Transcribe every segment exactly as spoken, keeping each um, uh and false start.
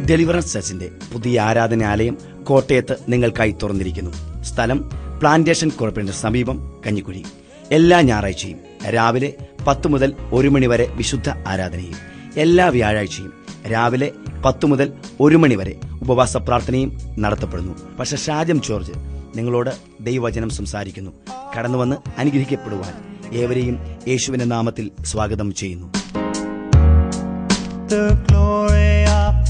Deliverance ചർച്ചിന്റെ പുതിയ ആരാധനാലയം കോട്ടയത്ത് നിങ്ങൾക്കായി തുറന്നിരിക്കുന്നു. സ്ഥലം പ്ലാന്റേഷൻ കോർപ്പറേഷന് സമീപം, കഞ്ഞിക്കുഴി. എല്ലാ ഞായറാഴ്ചയും രാവിലെ പത്ത് മുതൽ ഒരു മണി വരെ വിശുദ്ധ ആരാധനയും എല്ലാ വ്യാഴാഴ്ചയും രാവിലെ പത്ത് മുതൽ ഒരു മണി വരെ ഉപവാസ പ്രാർത്ഥനയും നടത്തപ്പെടുന്നു. പക്ഷേ ഷാജം ജോർജ് നിങ്ങളോട് ദൈവവചനം സംസാരിക്കുന്നു. കടന്നുവന്ന് അനുഗ്രഹിക്കപ്പെടുവാൻ ഏവരെയും യേശുവിന്റെ നാമത്തിൽ സ്വാഗതം ചെയ്യുന്നു. The glory of the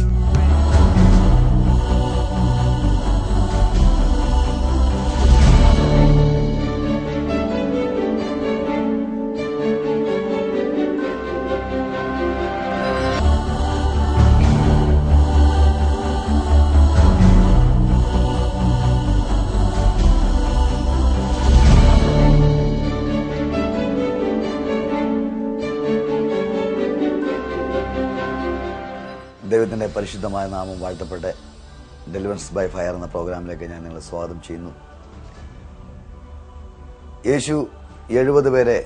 ദൈവത്തിൻ്റെ പരിശുദ്ധമായ നാമം വാഴ്ത്തപ്പെട്ട് ഡെലിവറൻസ് ബൈ ഫയർ എന്ന പ്രോഗ്രാമിലേക്ക് ഞാൻ നിങ്ങളെ സ്വാഗതം ചെയ്യുന്നു. യേശു എഴുപത് പേരെ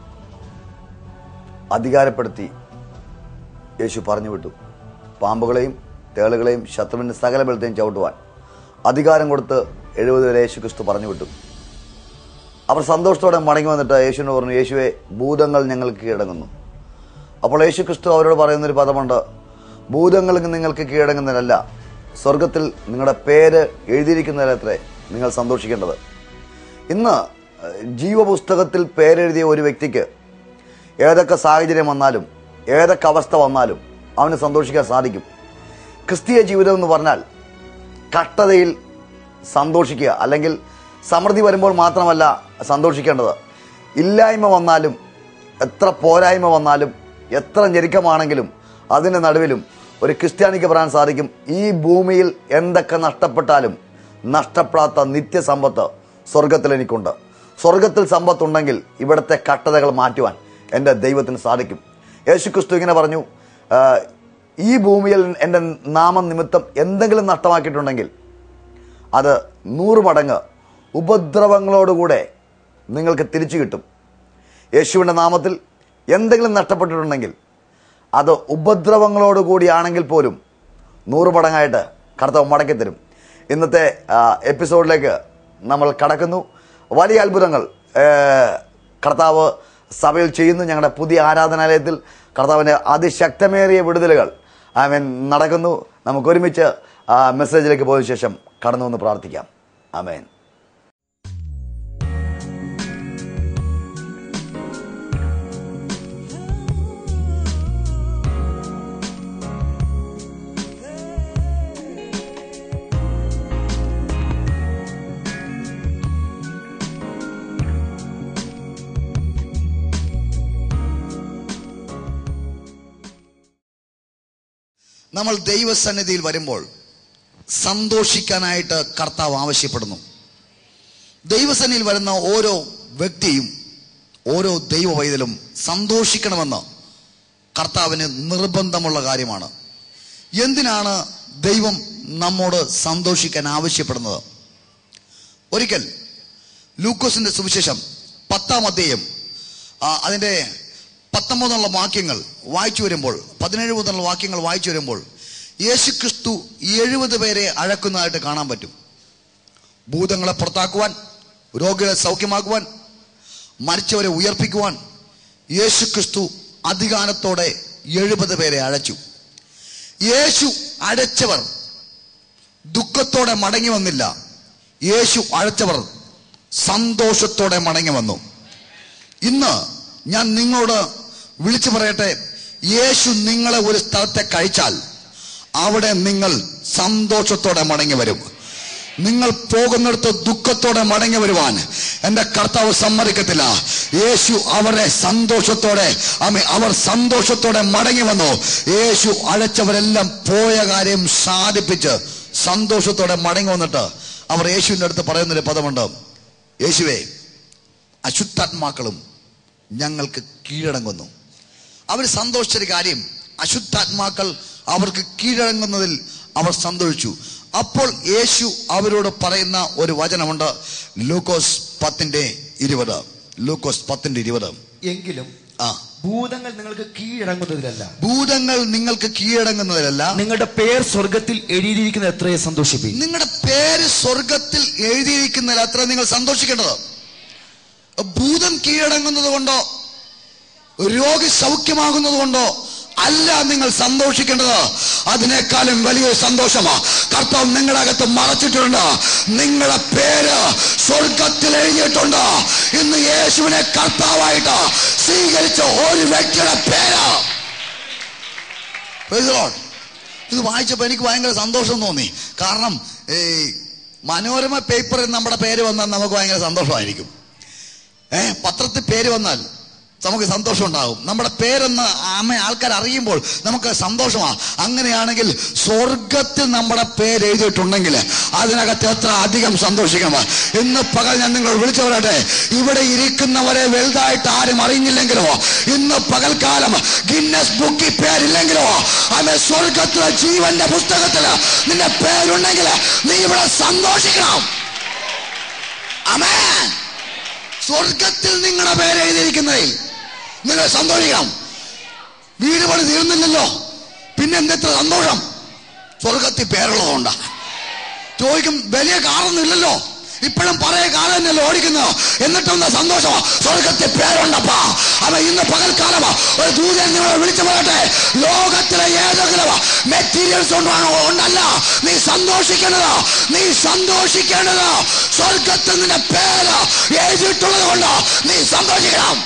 അധികാരപ്പെടുത്തി യേശു പറഞ്ഞു വിട്ടു. പാമ്പുകളെയും തേളുകളെയും ശത്രുവിൻ്റെ സകല ബലത്തെയും ചവിട്ടുവാൻ അധികാരം കൊടുത്ത് എഴുപത് പേരെ യേശു ക്രിസ്തു പറഞ്ഞു വിട്ടു. അവർ സന്തോഷത്തോടെ മടങ്ങി വന്നിട്ട് യേശുവിനോട് പറഞ്ഞു, യേശുവെ, ഭൂതങ്ങൾ ഞങ്ങൾക്ക് കീഴടങ്ങുന്നു. അപ്പോൾ യേശു ക്രിസ്തു അവരോട് പറയുന്നൊരു പദമുണ്ട്, ഭൂതങ്ങൾക്ക് നിങ്ങൾക്ക് കീഴടങ്ങുന്നതിനല്ല, സ്വർഗത്തിൽ നിങ്ങളുടെ പേര് എഴുതിയിരിക്കുന്നതിലത്രേ നിങ്ങൾ സന്തോഷിക്കേണ്ടത്. ഇന്ന് ജീവപുസ്തകത്തിൽ പേരെഴുതിയ ഒരു വ്യക്തിക്ക് ഏതൊക്കെ സാഹചര്യം വന്നാലും ഏതൊക്കെ അവസ്ഥ വന്നാലും അവന് സന്തോഷിക്കാൻ സാധിക്കും. ക്രിസ്തീയ ജീവിതം എന്ന് പറഞ്ഞാൽ കഷ്ടതയിൽ സന്തോഷിക്കുക, അല്ലെങ്കിൽ സമൃദ്ധി വരുമ്പോൾ മാത്രമല്ല സന്തോഷിക്കേണ്ടത്. ഇല്ലായ്മ വന്നാലും എത്ര പോരായ്മ വന്നാലും എത്ര ഞെരുക്കമാണെങ്കിലും അതിൻ്റെ നടുവിലും ഒരു ക്രിസ്ത്യാനിക്ക് പറയാൻ സാധിക്കും, ഈ ഭൂമിയിൽ എന്തൊക്കെ നഷ്ടപ്പെട്ടാലും നഷ്ടപ്പെടാത്ത നിത്യസമ്പത്ത് സ്വർഗത്തിൽ എനിക്കുണ്ട്. സ്വർഗത്തിൽ സമ്പത്തുണ്ടെങ്കിൽ ഇവിടുത്തെ കഷ്ടതകൾ മാറ്റുവാൻ എൻ്റെ ദൈവത്തിന് സാധിക്കും. യേശു ക്രിസ്തു ഇങ്ങനെ പറഞ്ഞു, ഈ ഭൂമിയിൽ എൻ്റെ നാമനിമിത്തം എന്തെങ്കിലും നഷ്ടമാക്കിയിട്ടുണ്ടെങ്കിൽ അത് നൂറ് മടങ്ങ് ഉപദ്രവങ്ങളോടുകൂടെ നിങ്ങൾക്ക് തിരിച്ചു കിട്ടും. യേശുവിൻ്റെ നാമത്തിൽ എന്തെങ്കിലും നഷ്ടപ്പെട്ടിട്ടുണ്ടെങ്കിൽ അത് ഉപദ്രവങ്ങളോടുകൂടിയാണെങ്കിൽ പോലും നൂറ് മടങ്ങായിട്ട് കർത്താവ് മടക്കി തരും. ഇന്നത്തെ എപ്പിസോഡിലേക്ക് നമ്മൾ കടക്കുന്നു. വലിയ അത്ഭുതങ്ങൾ കർത്താവ് സഭയിൽ ചെയ്യുന്നു. ഞങ്ങളുടെ പുതിയ ആരാധനാലയത്തിൽ കർത്താവിൻ്റെ അതിശക്തമേറിയ വിടുതലുകൾ ആമേൻ നടക്കുന്നു. നമുക്കൊരുമിച്ച് മെസ്സേജിലേക്ക് പോയ ശേഷം കടന്നു വന്ന് പ്രാർത്ഥിക്കാം. ആമേൻ. നമ്മൾ ദൈവസന്നിധിയിൽ വരുമ്പോൾ സന്തോഷിക്കാനായിട്ട് കർത്താവ് ആവശ്യപ്പെടുന്നു. ദൈവസന്നിധിയിൽ വരുന്ന ഓരോ വ്യക്തിയും ഓരോ ദൈവ പൈതലും സന്തോഷിക്കണമെന്ന് കർത്താവിന് നിർബന്ധമുള്ള കാര്യമാണ്. എന്തിനാണ് ദൈവം നമ്മോട് സന്തോഷിക്കാൻ ആവശ്യപ്പെടുന്നത്? ഒരിക്കൽ ലൂക്കോസിന്റെ സുവിശേഷം പത്താം അധ്യായം അതിൻ്റെ പത്തൊമ്പതുള്ള വാക്യങ്ങൾ വായിച്ചു വരുമ്പോൾ പതിനേഴ് മുതലുള്ള വാക്യങ്ങൾ വായിച്ചു വരുമ്പോൾ യേശു ക്രിസ്തു എഴുപത് പേരെ അഴക്കുന്നതായിട്ട് കാണാൻ പറ്റും. ഭൂതങ്ങളെ പുറത്താക്കുവാൻ, രോഗികളെ സൗഖ്യമാക്കുവാൻ, മരിച്ചവരെ ഉയർപ്പിക്കുവാൻ യേശു ക്രിസ്തു അധികാരത്തോടെ എഴുപത് പേരെ അഴച്ചു. യേശു അഴച്ചവർ ദുഃഖത്തോടെ മടങ്ങി വന്നില്ല. യേശു അഴച്ചവർ സന്തോഷത്തോടെ മടങ്ങി വന്നു. ഇന്ന് ഞാൻ നിങ്ങളോട് വിളിച്ചു പറയട്ടെ, യേശു നിങ്ങളെ ഒരു സ്ഥലത്തെ കഴിച്ചാൽ അവിടെ നിങ്ങൾ സന്തോഷത്തോടെ മടങ്ങി വരും. നിങ്ങൾ പോകുന്നിടത്ത് ദുഃഖത്തോടെ മടങ്ങി വരുവാൻ എൻ്റെ കർത്താവ് സമ്മതിക്കത്തില്ല. യേശു അവരെ സന്തോഷത്തോടെ അവർ സന്തോഷത്തോടെ മടങ്ങി വന്നു. യേശു അഴച്ചവരെല്ലാം പോയ കാര്യം സാധിപ്പിച്ച് സന്തോഷത്തോടെ മടങ്ങി വന്നിട്ട് അവർ യേശുവിൻ്റെ അടുത്ത് പറയുന്നൊരു പദമുണ്ട്, യേശുവേ, അശുദ്ധാത്മാക്കളും ഞങ്ങൾക്ക് കീഴടങ്ങുന്നു. അവർ സന്തോഷിച്ചൊരു കാര്യം, അശുദ്ധാത്മാക്കൾ അവർക്ക് കീഴടങ്ങുന്നതിൽ അവർ സന്തോഷിച്ചു. അപ്പോൾ യേശു അവരോട് പറയുന്ന ഒരു വചനമുണ്ട്, ലൂക്കോസ് പത്തിന്റെ ഇരുപത്. ലൂക്കോസ് പത്തിന്റെ ഇരുപത്. എങ്കിലും ആ ഭൂതങ്ങൾ നിങ്ങൾക്ക് കീഴടങ്ങുന്നതിലല്ല ഭൂതങ്ങൾ നിങ്ങൾക്ക് കീഴടങ്ങുന്നതിലല്ല നിങ്ങളുടെ പേർ സ്വർഗത്തിൽ എഴുതിയിരിക്കുന്ന എത്രയെ സന്തോഷിപ്പിക്കും. നിങ്ങളുടെ പേര് സ്വർഗത്തിൽ എഴുതിയിരിക്കുന്നതിൽ അത്ര നിങ്ങൾ സന്തോഷിക്കേണ്ടത്. ഭൂതം കീഴടങ്ങുന്നത് കൊണ്ടോ രോഗി സൗഖ്യമാകുന്നത് കൊണ്ടോ അല്ല നിങ്ങൾ സന്തോഷിക്കേണ്ടത്. അതിനേക്കാളും വലിയൊരു സന്തോഷമാ കർത്താവ് നിങ്ങളുടെ അകത്ത് മറച്ചിട്ടുണ്ട്. നിങ്ങളുടെ പേര് സ്വർഗത്തിൽ എഴുതിയിട്ടുണ്ട്. ഇന്ന് യേശുവിനെ കർത്താവായിട്ട് സ്വീകരിച്ച ഒരു വ്യക്തിയുടെ പേര്. ഇത് വായിച്ചപ്പോ എനിക്ക് ഭയങ്കര സന്തോഷം തോന്നി. കാരണം ഈ മനോരമ പേപ്പറിൽ നമ്മുടെ പേര് വന്നാൽ നമുക്ക് ഭയങ്കര സന്തോഷമായിരിക്കും. ഏഹ് പത്രത്തിൽ പേര് വന്നാൽ നമുക്ക് സന്തോഷം ഉണ്ടാകും. നമ്മുടെ പേരെന്ന് അമ്മ ആൾക്കാർ അറിയുമ്പോൾ നമുക്ക് സന്തോഷമാണ്. അങ്ങനെയാണെങ്കിൽ സ്വർഗത്തിൽ നമ്മുടെ പേര് എഴുതിയിട്ടുണ്ടെങ്കിൽ അതിനകത്ത് എത്ര അധികം സന്തോഷിക്കണം. ഇന്ന് പകൽ ഞാൻ നിങ്ങൾ വിളിച്ചു പറയട്ടെ, ഇവിടെ ഇരിക്കുന്നവരെ വലുതായിട്ട് ആരും അറിഞ്ഞില്ലെങ്കിലോ, ഇന്ന് പകൽക്കാലം ഗിന്നസ് ബുക്കിൽ പേരില്ലെങ്കിലോ, അവൻ സ്വർഗത്തിലെ ജീവന്റെ പുസ്തകത്തില് നിന്റെ പേരുണ്ടെങ്കിൽ നീ ഇവിടെ സന്തോഷിക്കണം. ആമേൻ. സ്വർഗത്തിൽ നിങ്ങളുടെ പേര് എഴുതിയിരിക്കുന്നതിൽ നിങ്ങൾ സന്തോഷിക്കണം. വീട് പണി തീർന്നില്ലല്ലോ, പിന്നെ എന്തെത്ര സന്തോഷം. സ്വർഗത്തിൽ പേരുള്ളതുകൊണ്ടാ. ചോദിക്കും വലിയ കാറൊന്നും ഇല്ലല്ലോ, ഇപ്പോഴും പഴയ കാലം തന്നെയല്ലോ ഓടിക്കുന്നത്, എന്നിട്ടൊന്ന് സന്തോഷമാ സ്വർഗത്തിൽ പേരുണ്ടപ്പാ. അവ ഇന്ന് പകൽക്കാലമാ ഒരു ദൂതൻ നിങ്ങളെ വിളിച്ചു പറയട്ടെ, ലോകത്തിലെ ഏതെങ്കിലും മെറ്റീരിയൽസ് കൊണ്ടാണോ കൊണ്ടല്ല നീ സന്തോഷിക്കേണ്ടത്. നീ സന്തോഷിക്കേണ്ടത് സ്വർഗത്തിൽ നിന്റെ പേര് എഴുതിയിട്ടുള്ളത് കൊണ്ട് നീ സന്തോഷിക്കണം.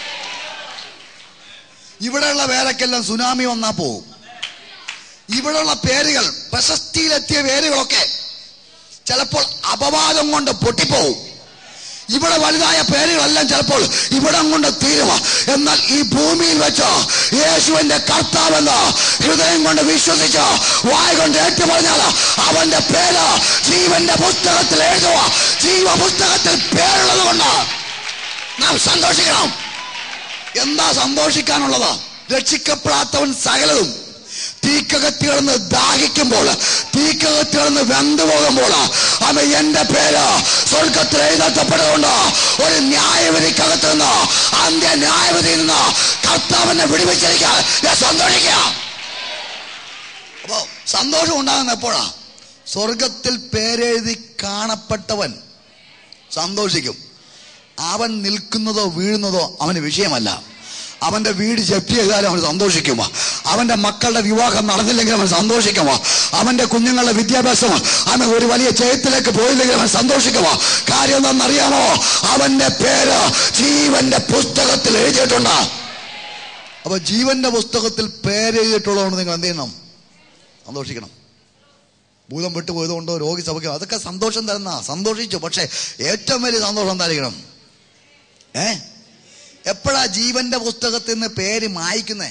ഇവിടെയുള്ള പേരൊക്കെല്ലാം സുനാമി വന്നാ പോവും. ഇവിടെയുള്ള പേരുകൾ, പ്രശസ്തിയിലെത്തിയ പേരുകളൊക്കെ ചിലപ്പോൾ അപവാദം കൊണ്ട് പൊട്ടിപ്പോവും. ഇവിടെ വലുതായ പേരുകളെല്ലാം ചിലപ്പോൾ ഇവിടം കൊണ്ട് തീരുക. എന്നാൽ ഈ ഭൂമിയിൽ വെച്ച് യേശുവിന്റെ കർത്താവെന്ന് ഹൃദയം കൊണ്ട് വിശ്വസിച്ച് വായ കൊണ്ട് ഏറ്റു പറഞ്ഞാൽ അവന്റെ പേര് ജീവന്റെ പുസ്തകത്തിൽ എഴുതുക. ജീവ പുസ്തകത്തിൽ പേരുള്ളത് കൊണ്ട് നാം സന്തോഷിക്കണം. എന്താ സന്തോഷിക്കാനുള്ളത്? രക്ഷിക്കപ്പെടാത്തവൻ സകലതും തീക്കകത്ത് കിടന്ന് ദാഹിക്കുമ്പോൾ, തീക്കകത്ത് കിടന്ന് വെന്തു പോകുമ്പോൾ അവൻ എന്റെ പേര് സ്വർഗത്തിൽ എഴുതപ്പെട്ടതുകൊണ്ട് ഒരു ന്യായവിധിക്കകത്ത് നിന്ന് അന്ത്യ ന്യായവിധിയിൽ നിന്ന് കർത്താവിനെ വിടുവിച്ചിരിക്കാൻ ഞാൻ സന്തോഷിക്കുക. അപ്പോ സന്തോഷം ഉണ്ടാകുന്ന എപ്പോഴാ? സ്വർഗത്തിൽ പേരെഴുതി കാണപ്പെട്ടവൻ സന്തോഷിക്കും. അവൻ നിൽക്കുന്നതോ വീഴുന്നതോ അവന് വിഷയമല്ല. അവന്റെ വീട് ജപ്തി ചെയ്താലും അവൻ സന്തോഷിക്കുമോ? അവന്റെ മക്കളുടെ വിവാഹം നടന്നില്ലെങ്കിൽ അവൻ സന്തോഷിക്കുമോ? അവന്റെ കുഞ്ഞുങ്ങളുടെ വിദ്യാഭ്യാസം അവൻ ഒരു വലിയ ജയത്തിലേക്ക് പോയില്ലെങ്കിൽ അവൻ സന്തോഷിക്കുമോ? കാര്യം എന്താണെന്നറിയാമോ? അവന്റെ പേര് ജീവന്റെ പുസ്തകത്തിൽ എഴുതിയിട്ടുണ്ട്. അപ്പൊ ജീവന്റെ പുസ്തകത്തിൽ പേരെഴുതിയിട്ടുള്ളതുകൊണ്ട് നിങ്ങൾ എന്ത് ചെയ്യണം? സന്തോഷിക്കണം. ഭൂതം വിട്ടുപോയതുകൊണ്ടോ രോഗി സൗഖ്യം, അതൊക്കെ സന്തോഷം തരുന്ന സന്തോഷിച്ചു. പക്ഷെ ഏറ്റവും വലിയ സന്തോഷം എന്തായിരിക്കണം? ഏ എപ്പോഴാ ജീവന്റെ പുസ്തകത്തിൽ നിന്ന് പേര് മായ്ക്കുന്നേ?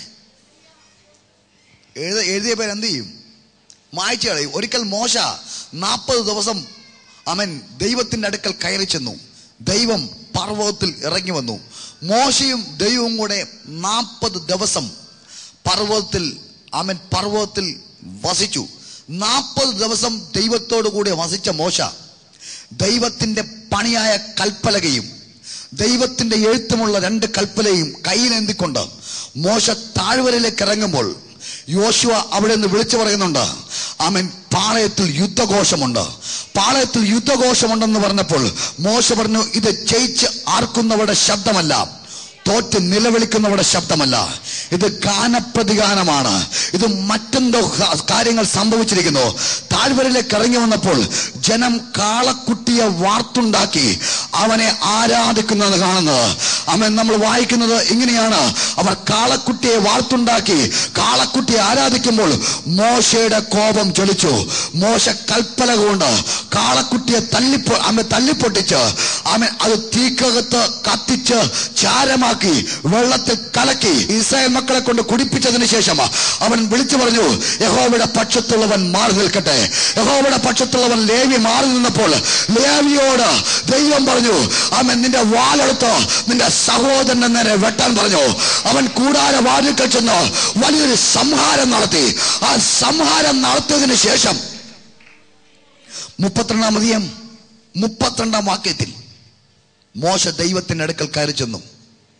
എഴുത എഴുതിയ പേര് എന്ത് ചെയ്യും? മായ്ച്ചു കളയും. ഒരിക്കൽ മോശ നാൽപ്പത് ദിവസം അവൻ ദൈവത്തിന്റെ അടുക്കൽ കയറി ചെന്നു. ദൈവം പർവ്വതത്തിൽ ഇറങ്ങി വന്നു. മോശയും ദൈവവും കൂടെ നാൽപ്പത് ദിവസം പർവ്വതത്തിൽ അവൻ പർവ്വതത്തിൽ വസിച്ചു. നാൽപ്പത് ദിവസം ദൈവത്തോടു കൂടെ വസിച്ച മോശ ദൈവത്തിന്റെ പണിയായ കൽപ്പലകയും ദൈവത്തിന്റെ എഴുത്തുമുള്ള രണ്ട് കൽപ്പലയും കയ്യിലേന്തിക്കൊണ്ട് മോശ താഴ്വരയിലേക്ക് ഇറങ്ങുമ്പോൾ യോശുവ അവിടെ നിന്ന് വിളിച്ചു പറയുന്നുണ്ട്, അവൻ പാളയത്തിൽ യുദ്ധഘോഷമുണ്ട്. പാളയത്തിൽ യുദ്ധഘോഷമുണ്ടെന്ന് പറഞ്ഞപ്പോൾ മോശ പറഞ്ഞു, ഇത് ജയിച്ച് ആർക്കുന്നവരുടെ ശബ്ദമല്ല, തോറ്റ് നിലവിളിക്കുന്നവരുടെ ശബ്ദമല്ല, ഇത് ഗാനപ്രതിഗാനമാണ്. ഇത് മറ്റെന്തോ കാര്യങ്ങൾ സംഭവിച്ചിരിക്കുന്നു. താഴ്വരയിലേക്ക് ഇറങ്ങി വന്നപ്പോൾ ജനം കാളക്കുട്ടിയെ വാർത്തുണ്ടാക്കി അവനെ ആരാധിക്കുന്നത് കാണുന്നത്. അവൻ നമ്മൾ വായിക്കുന്നത് ഇങ്ങനെയാണ്, അവർ കാളക്കുട്ടിയെ വാർത്തുണ്ടാക്കി കാളക്കുട്ടിയെ ആരാധിക്കുമ്പോൾ മോശയുടെ കോപം ജ്വലിച്ചു. മോശ കൽപ്പലക കൊണ്ട് കാളക്കുട്ടിയെ തല്ലിപ്പോ അവൻ തല്ലിപ്പൊട്ടിച്ച് അവൻ അത് തീക്കകത്ത് കത്തിച്ച് ചാരമാക്കി വെള്ളത്തിൽ കലക്കി ഇസ്രായേൽ മക്കളെ കൊണ്ട് കുടിപ്പിച്ചതിന് ശേഷം അവൻ വിളിച്ചു പറഞ്ഞു, യഹോവയുടെ പക്ഷത്തുള്ളവൻ മാറി നിൽക്കട്ടെ. യഹോവയുടെ പക്ഷത്തുള്ളവൻ ലേവി മാറി നിന്നപ്പോൾ ലേവിയോട് ദൈവം പറഞ്ഞു, അവൻ നിന്റെ വാലെടുത്ത് നിന്റെ സഹോദരന്റെ നേരെ വെട്ടാൻ പറഞ്ഞു. അവൻ കൂടാര വാതിൽക്കൽ ചെന്ന് വലിയൊരു സംഹാരം നടത്തി. ആ സംഹാരം നടത്തിയതിനു ശേഷം മുപ്പത്തിരണ്ടാം അധികം മുപ്പത്തിരണ്ടാം വാക്യത്തിൽ മോശ ദൈവത്തിന്റെ അടുക്കൽ കയറി ചെന്നു.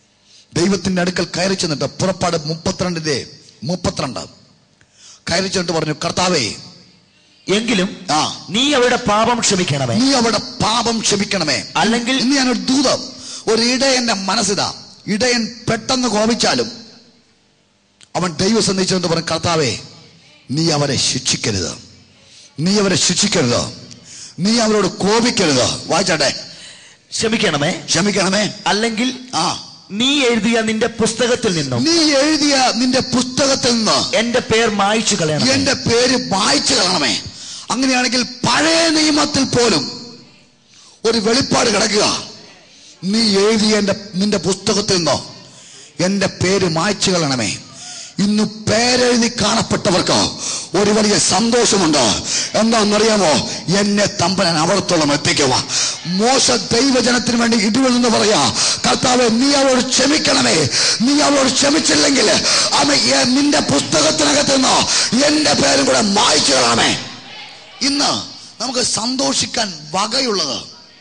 ദൈവത്തിന്റെ അടുക്കൽ കയറി ചെന്നിട്ട്, പുറപ്പാട് മുപ്പത്തിരണ്ടിന്റെ മുപ്പത്തിരണ്ട്, കയറി ചെന്നിട്ട് പറഞ്ഞു, കർത്താവേ, എങ്കിലും ആ നീ അവരുടെ പാപം ക്ഷമിക്കണമേ, നീ അവരുടെ പാപം ക്ഷമിക്കണമേ. അല്ലെങ്കിൽ ഇന്ന് ഞാനൊരു ദൂതം, ഒരു ഇടയന്റെ മനസ്സിതാ. ഇടയൻ പെട്ടെന്ന് കോപിച്ചാലും അവൻ ദൈവം സന്ധിച്ചുകൊണ്ട് പറഞ്ഞു, കർത്താവേ, നീ അവരെ ശിക്ഷിക്കരുത്, നീ അവരെ ശിക്ഷിക്കരുത്, നീ അവരോട് കോപിക്കരുത്. വായിച്ചാട്ടെ, ക്ഷമിക്കണമേ, ക്ഷമിക്കണമേ. അല്ലെങ്കിൽ ആ നീ എഴുതിയ നിന്റെ പുസ്തകത്തിൽ നിന്നും നീ എഴുതിയ നിന്റെ പുസ്തകത്തിൽ നിന്ന് എന്റെ പേർ മായ്ച്ചു കളയണം, എന്റെ പേര് മായ്ച്ചു കളയണമേ. അങ്ങനെയാണെങ്കിൽ പഴയ നിയമത്തിൽ പോലും ഒരു വെളിപ്പാട് കിടക്കുക. നീ എഴുതിയ എന്റെ നിന്റെ പുസ്തകത്തിൽ നിന്നോ എന്റെ പേര് മായ്ച്ചു കളയണമേ. ഇന്ന് പേരെഴുതി കാണപ്പെട്ടവർക്ക് ഒരു വലിയ സന്തോഷമുണ്ട്. എന്താണെന്നറിയാമോ? എന്നെ തമ്പുരാൻ അവിടത്തോളം എത്തിക്കുക. മോശ ദൈവജനത്തിന് വേണ്ടി ഇടിവിൽ നിന്ന് പറയാ, കർത്താവേ, നീ അവരോട് ക്ഷമിക്കണമേ, നീ അവരോട് ക്ഷമിച്ചില്ലെങ്കിൽ അമ്മ നിന്റെ പുസ്തകത്തിനകത്ത് നിന്നോ എന്റെ പേരും കൂടെ മായ്ച്ചു കളയണമേ. ഇന്ന് നമുക്ക് സന്തോഷിക്കാൻ വകയുള്ളത്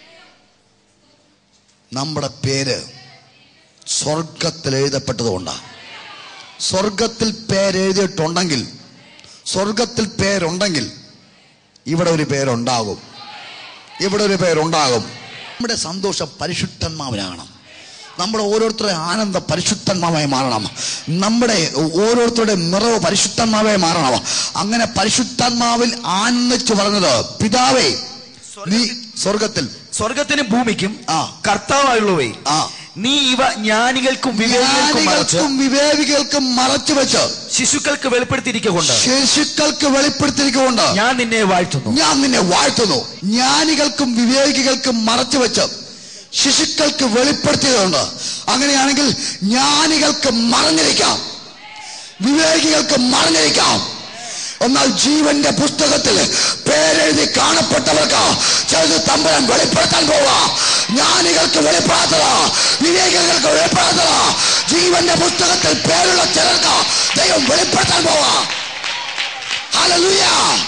നമ്മുടെ പേര് സ്വർഗത്തിൽ എഴുതപ്പെട്ടതുകൊണ്ടാണ്. സ്വർഗത്തിൽ പേരെഴുതിയിട്ടുണ്ടെങ്കിൽ, സ്വർഗത്തിൽ പേരുണ്ടെങ്കിൽ ഇവിടെ ഒരു പേരുണ്ടാകും, ഇവിടെ ഒരു പേരുണ്ടാകും. നമ്മുടെ സന്തോഷം പരിശുദ്ധന്മാവിനാകണം. നമ്മുടെ ഓരോരുത്തരുടെ ആനന്ദം പരിശുദ്ധന്മാവായി മാറണം. നമ്മുടെ ഓരോരുത്തരുടെ നിറവ് പരിശുദ്ധന്മാവായി മാറണം. അങ്ങനെ പരിശുദ്ധന്മാവിൽ ആനന്ദിച്ചു പറഞ്ഞത്, പിതാവേ, നീ സ്വർഗത്തിൽ സ്വർഗത്തിനും ഭൂമിക്കും ആ കർത്താവായുള്ളവേ, ആ നീ ഇവ ജ്ഞാനികൾക്കും ജ്ഞാനികൾക്കും വിവേകികൾക്കും മറച്ചു വെച്ച് ശിശുക്കൾക്ക് വെളിപ്പെടുത്തിയിരിക്കൊണ്ട് ശിശുക്കൾക്ക് വെളിപ്പെടുത്തിയിരിക്കൊണ്ട് ഞാൻ നിന്നെ വാഴ്ത്തുന്നു, ഞാൻ നിന്നെ വാഴ്ത്തുന്നു. ജ്ഞാനികൾക്കും വിവേകികൾക്കും മറച്ചു വെച്ച് ശിശുക്കൾക്ക് വെളിപ്പെടുത്തിയതുകൊണ്ട്. അങ്ങനെയാണെങ്കിൽ ജ്ഞാനികൾക്ക് മറഞ്ഞിരിക്കാം, വിവേകികൾക്ക് മറഞ്ഞിരിക്കാം. എന്നാൽ ജീവന്റെ പുസ്തകത്തിൽ പേരെഴുതി കാണപ്പെട്ടവർക്ക് ചിലത് തമ്പുരാൻ വെളിപ്പെടുത്താൻ പോവാ. ജ്ഞാനികൾക്ക് വെളിപ്പെടാത്തതാ, വിവേകികൾക്ക് വെളിപ്പെടാത്തതാ. ജീവന്റെ പുസ്തകത്തിൽ പേരുള്ള ചിലർക്ക് ദൈവം വെളിപ്പെടുത്താൻ പോവാ. ഹല്ലേലൂയ.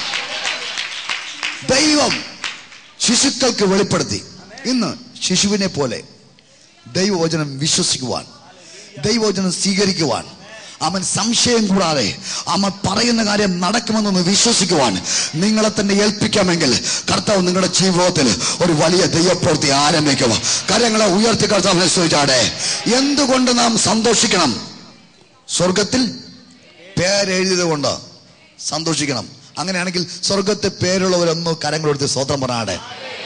ദൈവം ശിശുക്കൾക്ക് വെളിപ്പെടുത്തി. ഇന്ന് ശിശുവിനെ പോലെ ദൈവവചനം വിശ്വസിക്കുവാൻ, ദൈവവചനം സ്വീകരിക്കുവാൻ, അവൻ സംശയം കൂടാതെ അവൻ പറയുന്ന കാര്യം നടക്കുമെന്നൊന്ന് വിശ്വസിക്കുവാൻ നിങ്ങളെ തന്നെ ഏൽപ്പിക്കാമെങ്കിൽ കർത്താവ് നിങ്ങളുടെ ജീവിതത്തിൽ ഒരു വലിയ ദൈവപ്രവൃത്തി ആരംഭിക്കുക. കാര്യങ്ങളെ ഉയർത്തി കർത്താവിനെ സ്തുതിച്ചാട്ടെ. എന്തുകൊണ്ട് നാം സന്തോഷിക്കണം? സ്വർഗത്തിൽ പേരെഴുതിയത് കൊണ്ട് സന്തോഷിക്കണം. അങ്ങനെയാണെങ്കിൽ സ്വർഗത്തിൽ പേരുള്ളവരൊന്ന് കരങ്ങളെടുത്ത് സ്തോത്രം പറഞ്ഞാടെ.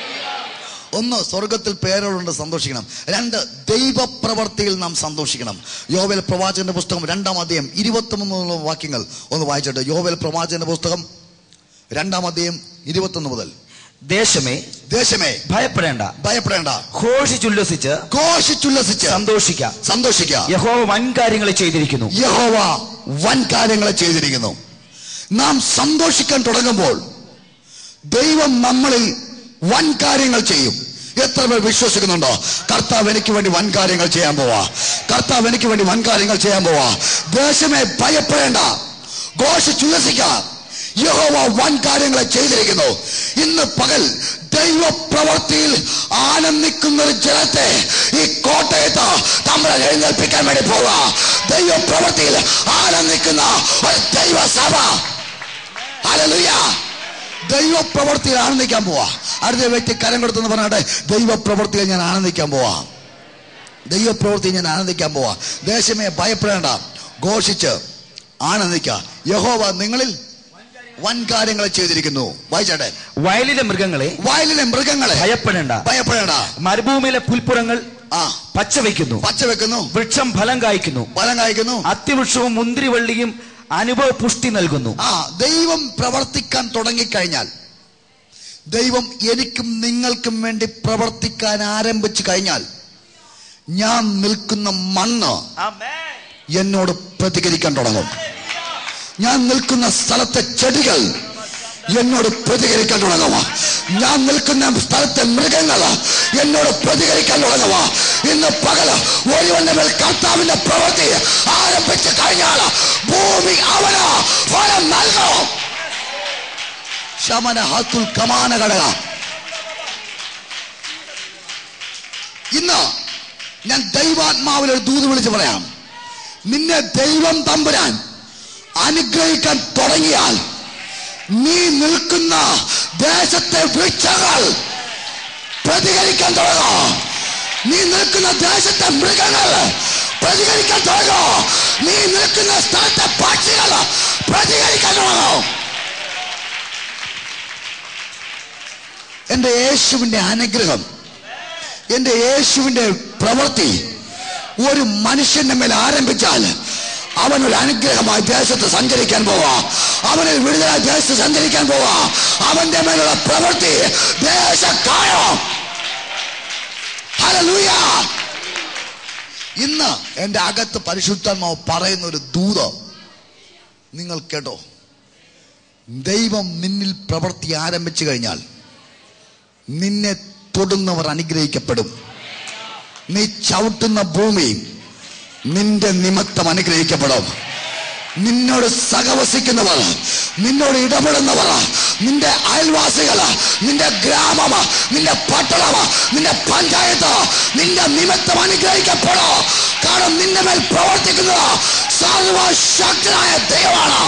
ഒന്ന്, സ്വർഗത്തിൽ പേരുകളുണ്ട്, സന്തോഷിക്കണം. രണ്ട്, ദൈവപ്രവർത്തിയിൽ നാം സന്തോഷിക്കണം. യോവേൽ പ്രവാചകന്റെ പുസ്തകം രണ്ടാം അധ്യായം ഇരുപത്തി മൂന്ന് വാക്യങ്ങൾ ഒന്ന് വായിച്ചിട്ട്. യോവേൽ പ്രവാചകന്റെ പുസ്തകം രണ്ടാം അധ്യായം ഇരുപത്തൊന്ന് മുതൽ. ദേശമേ ദേശമേ ഭയപ്പെടേണ്ട, ഭയപ്പെടേണ്ട, ഘോഷിച്ചുല്ലസിച്ച് ഘോഷിച്ചുല്ലസിച്ച് സന്തോഷിക്കാം, സന്തോഷിക്കാം. യഹോവ വൻ കാര്യങ്ങളെ ചെയ്തിരിക്കുന്നു, യഹോവ വൻ കാര്യങ്ങളെ ചെയ്തിരിക്കുന്നു. നാം സന്തോഷിക്കാൻ തുടങ്ങുമ്പോൾ ദൈവം നമ്മളിൽ വൻ കാര്യങ്ങൾ ചെയ്യും. എത്ര പേർ വിശ്വസിക്കുന്നുണ്ടോ? കർത്താവ് എനിക്ക് വേണ്ടി വൻ കാര്യങ്ങൾ ചെയ്യാൻ പോവാ, കർത്താവ് എനിക്ക് വേണ്ടി വൻ കാര്യങ്ങൾ ചെയ്യാൻ പോവാ. ദേശമേ ഭയപ്പെടേണ്ട, ഘോഷിച്ചുല്ലസിക്കാം, യഹോവ വൻ കാര്യങ്ങളെ ചെയ്തിരിക്കുന്നു. ഇന്ന് പകൽ ദൈവപ്രവർത്തിയിൽ ആനന്ദിക്കുന്ന ഒരു ജനത്തെ ഈ കോട്ടയത്ത് നമ്മൾ എഴുന്നേൽപ്പിക്കാൻ വേണ്ടി പോവാ. ദൈവപ്രവർത്തിയിൽ ആനന്ദിക്കുന്ന ഒരു ദൈവസഭ. ഹല്ലേലൂയ. ദൈവപ്രവർത്തിയിൽ ആനന്ദിക്കാൻ പോവാ. അടുത്ത വ്യക്തി കരം കൊടുത്തെന്ന് പറഞ്ഞാട്ടെ, ദൈവപ്രവർത്തിയിൽ ഞാൻ ആനന്ദിക്കാൻ പോവാ, ദൈവപ്രവർത്തിയിൽ ഞാൻ ആനന്ദിക്കാൻ പോവാ. ദേശമേ ഭയപ്പെടേണ്ട, ഘോഷിച്ച് ആനന്ദിക്കുക, യഹോവ നിങ്ങളിൽ വൻ കാര്യങ്ങൾ ചെയ്തിരിക്കുന്നു. വായിച്ചാട്ടെ. വയലിലെ മൃഗങ്ങളെ വയലിലെ മൃഗങ്ങളെ ഭയപ്പെടേണ്ട, ഭയപ്പെടേണ്ട, മരുഭൂമിയിലെ പുൽപ്പുറങ്ങൾ ആ പച്ച വയ്ക്കുന്നു, പച്ച വെക്കുന്നു, വൃക്ഷം ഫലം കായ്ക്കുന്നു, ഫലം കായ്ക്കുന്നു, അത്തിവൃക്ഷവും മുന്തിരിവള്ളിയും അനുഭവ പുഷ്ടി നൽകുന്നു. ആ ദൈവം പ്രവർത്തിക്കാൻ തുടങ്ങിക്കഴിഞ്ഞാൽ, ദൈവം എനിക്കും നിങ്ങൾക്കും വേണ്ടി പ്രവർത്തിക്കാൻ ആരംഭിച്ചു കഴിഞ്ഞാൽ, ഞാൻ നിൽക്കുന്ന മണ്ണ് എന്നോട് പ്രതികരിക്കാൻ തുടങ്ങും. ഞാൻ നിൽക്കുന്ന സ്ഥലത്തെ ചെടികൾ എന്നോട് പ്രതികരിക്കാൻ തുടങ്ങുക. ഞാൻ നിൽക്കുന്ന സ്ഥലത്തെ മൃഗങ്ങൾ എന്നോട് പ്രതികരിക്കാൻ തുടങ്ങുക. ഇന്ന് പകല് ഒരുവന്റെ മേൽ കർത്താവിന്റെ പ്രവൃത്തി ആരംഭിച്ചു കഴിഞ്ഞാൽ ഭൂമി അവന് ഫലം നൽകും. ശമന ഹാത്തുൽ കമാന ഘടക. ഇന്ന് ഞാൻ ദൈവാത്മാവിൽ ഒരു ദൂത് വിളിച്ച് പറയാം, നിന്നെ ദൈവം തമ്പുരാൻ അനുഗ്രഹിക്കാൻ തുടങ്ങിയാൽ നീ നിൽക്കുന്ന ദേശത്തെ വൃക്ഷങ്ങൾ പ്രതികരിക്കാൻ തുടങ്ങും. നീ നിൽക്കുന്ന ദേശത്തെ മൃഗങ്ങൾ പ്രതികരിക്കാൻ തുടങ്ങും. നീ നിൽക്കുന്ന സ്ഥലത്തെ പക്ഷികൾ പ്രതികരിക്കാൻ തുടങ്ങും. എന്റെ യേശുവിന്റെ അനുഗ്രഹം, എന്റെ യേശുവിന്റെ പ്രവൃത്തി ഒരു മനുഷ്യന്റെ മേൽ ആരംഭിച്ചാൽ അവനൊരു അനുഗ്രഹമായി ദേശത്ത് സഞ്ചരിക്കാൻ പോവാ. അവനൊരു വിടുതലായി ദേശത്ത് സഞ്ചരിക്കാൻ പോവാ. അവന്റെ മേലുള്ള പ്രവൃത്തി ദേശക്കാലം. ഹല്ലേലൂയ. ഇന്ന് എന്റെ അകത്ത് പരിശുദ്ധാത്മാവ് പറയുന്ന ഒരു ദൂത് നിങ്ങൾ കേട്ടോ. ദൈവം നിന്നിൽ പ്രവൃത്തി ആരംഭിച്ചു കഴിഞ്ഞാൽ നിന്നെ തൊടുന്നവർ അനുഗ്രഹിക്കപ്പെടും. നീ ചവിട്ടുന്ന ഭൂമി നിന്റെ നിമിത്തം അനുഗ്രഹിക്കപ്പെടും. നിന്നോട് സഹവസിക്കുന്നവർ, നിന്നോട് ഇടപെടുന്നവർ, നിന്റെ അയൽവാസികൾ, നിന്റെ ഗ്രാമം, നിന്റെ പട്ടണം, നിന്റെ പഞ്ചായത്ത് നിന്റെ നിമിത്തം അനുഗ്രഹിക്കപ്പെടും. കാരണം നിന്റെ മേൽ പ്രവർത്തിക്കുന്നത് സർവശക്തനായ ദൈവമാണ്.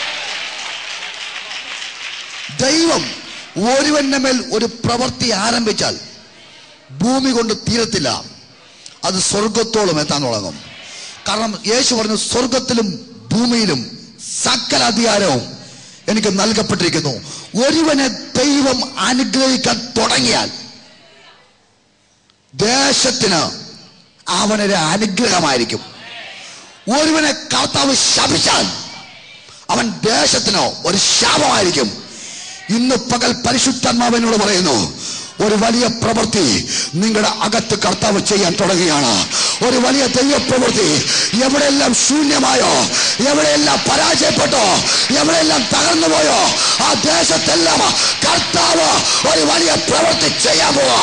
ദൈവം ഒരുവന്റെ മേൽ ഒരു പ്രവൃത്തി ആരംഭിച്ചാൽ ഭൂമി കൊണ്ട് തീരത്തില്ല, അത് സ്വർഗത്തോളം എത്താൻ തുടങ്ങും. കാരണം യേശു പറഞ്ഞു, സ്വർഗത്തിലും ഭൂമിയിലും സകല അധികാരവും എനിക്ക് നൽകപ്പെട്ടിരിക്കുന്നു. ഒരുവനെ ദൈവം അനുഗ്രഹിക്കാൻ തുടങ്ങിയാൽ ദേശത്തിന് അവനൊരു അനുഗ്രഹമായിരിക്കും. ഒരുവനെ കർത്താവ് ശപിച്ചാൽ അവൻ ദേശത്തിന് ഒരു ശാപമായിരിക്കും. ഇന്ന് പകൽ പരിശുദ്ധാത്മാവിനോട് പറയുന്നു, ഒരു വലിയ പ്രവൃത്തി നിങ്ങളുടെ അകത്ത് കർത്താവ് ചെയ്യാൻ തുടങ്ങുകയാണ്. ഒരു വലിയ ദൈവപ്രവൃത്തി. എവിടെയെല്ലാം ശൂന്യമായോ, എവിടെയെല്ലാം പരാജയപ്പെട്ടോ, എവിടെയെല്ലാം തകർന്നു പോയോ, ആ ദേശത്തെല്ലാം കർത്താവ് ഒരു വലിയ പ്രവൃത്തി ചെയ്യാൻ പോവാ.